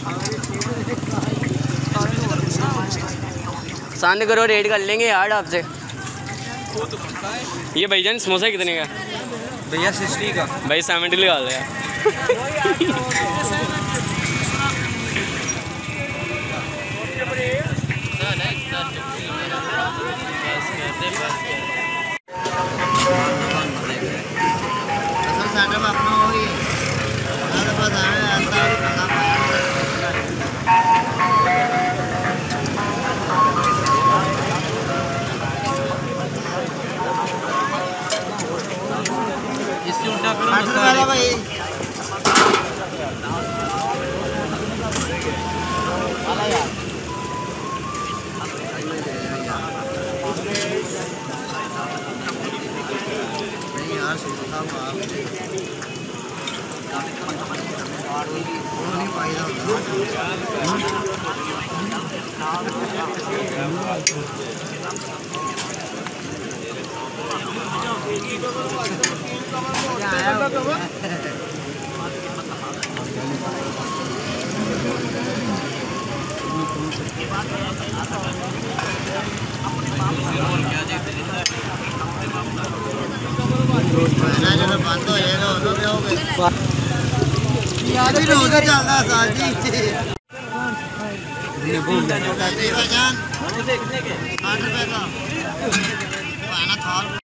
शांत करो, रेट कर लेंगे यार आपसे। ये भाईजान समोसा कितने का? भैया 60 का। भाई 70 लगा लो यार। इससे उल्टा करो भाई। बंद हो जाएगा उधर चलता साल जी। 8 रुपए का